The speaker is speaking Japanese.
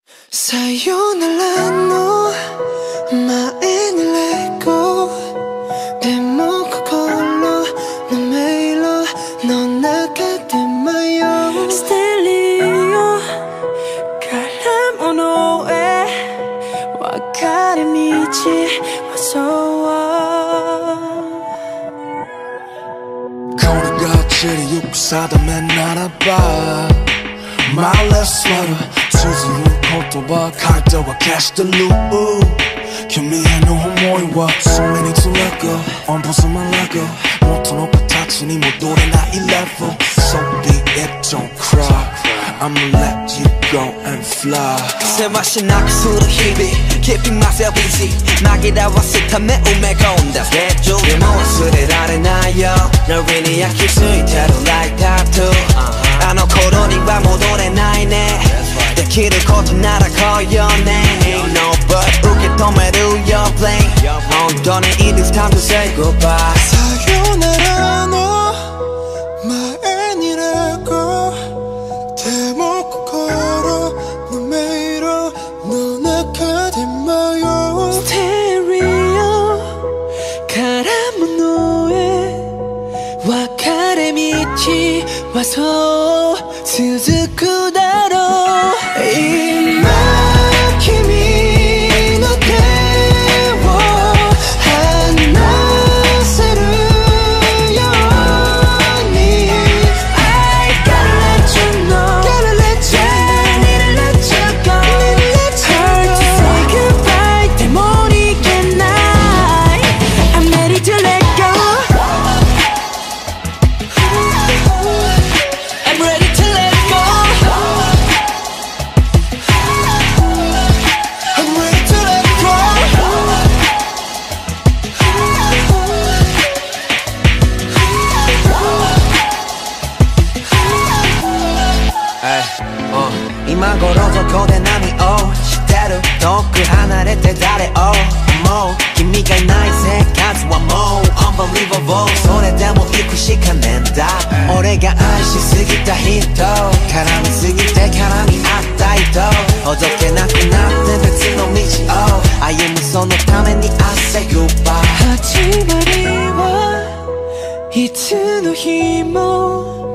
さよならの前にレゴでも心の迷路の中で迷うステレオから物へ分かれ道はそうこれが地理行く定めならばMindless flutter通ずる言葉書いては消してる君への思いは So many to let go On pause my let go 元の形に戻れない level So be it, don't cry I'ma let you go and fly せわしなくする日々 Keeping myself busy 紛らわすため埋め込んだスケジュールでも忘れられないよノリに焼き付いてる like tattoo あの頃には戻れないねできることなら来いよね Ain't no but 受け止める your plane 本当に it is time to say goodbye さよならの前にレゴでも心の迷路の中で迷うステレオから物へ分かれ道はそう続くだろう今君の手を離せるように I gotta let you know Gotta let you I need to let you go Hard to say goodbye でも逃げない I'm ready to let go I'm ready to let go I'm ready to let go 今頃どこで何をしてる遠く離れて誰を思う君がいない生活はもう Unbelievable それでも行くしかねえんだ俺が愛しすぎた人絡みすぎて絡み合った人ほどけなくなって別の道を歩むそのために I say goodbye 始まりはいつの日も